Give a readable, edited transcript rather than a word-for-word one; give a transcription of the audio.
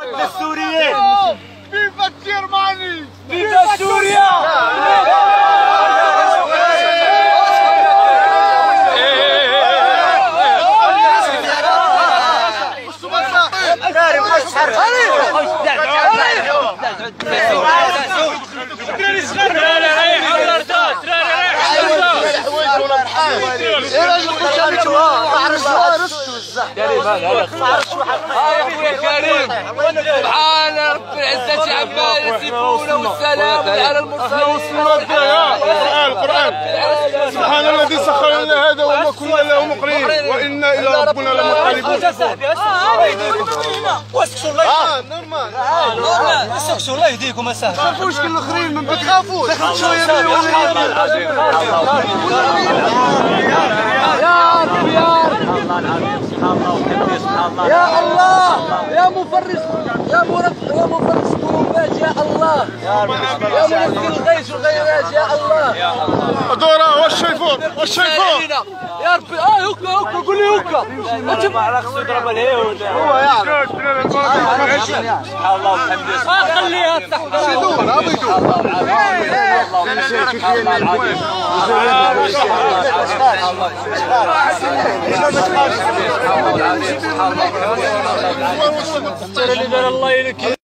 للسوريين. فيفا الجرماني، فيفا سوريا. كريم سبحان رب العزة عما يصفون والسلام على المرسلين. القرآن سبحان الذي سخر لنا هذا وما كنا له مقرنين وإنا إلى ربنا لمنقلبون. واسكسوا الله واسكسوا الله يهديكم اسهل. ما تخافوش كل الاخرين ما تخافوش. دخلوا شويه يا رب يا الله يا مفرج يا مفرج الكروبات يا الله يا منزل الغيث والغيرات يا الله. دورة والشيفور يا ربي هكا قول لي هكا. ما خصو يضرب الهيود هو يعرف. سبحان الله والحمد لله. خليها تحت يدور الله يدور. الله يلك.